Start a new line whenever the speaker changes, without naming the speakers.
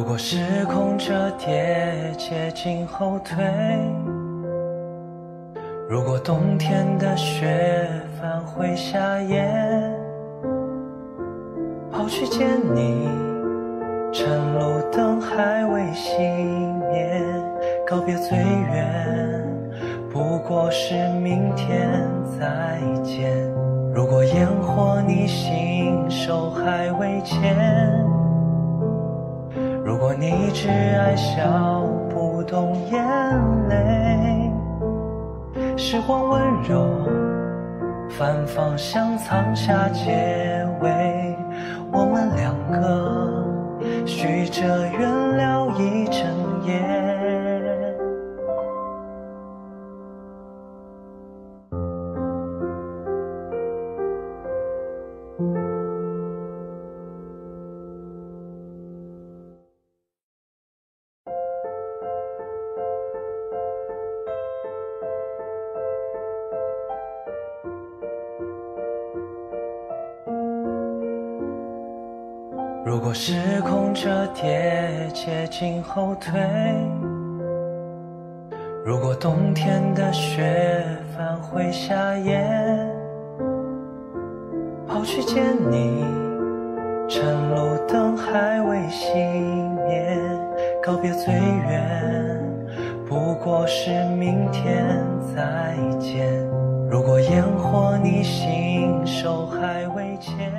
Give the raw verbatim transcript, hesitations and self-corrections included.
果时空折叠接近后退，如果冬天的雪返回夏夜，跑去见你，晨露灯还未熄灭，告别最远不过是明天再见。如果烟火你心手还未牵，如果你只爱笑不动眼泪，时光温柔反方向藏下结尾，我们两个许着愿聊一整夜。如果时空折叠接近后退，如果冬天的雪返回夏夜，跑去见你，晨露灯还未熄灭，告别最远不过是明天再见。如果烟火你心手还未牵，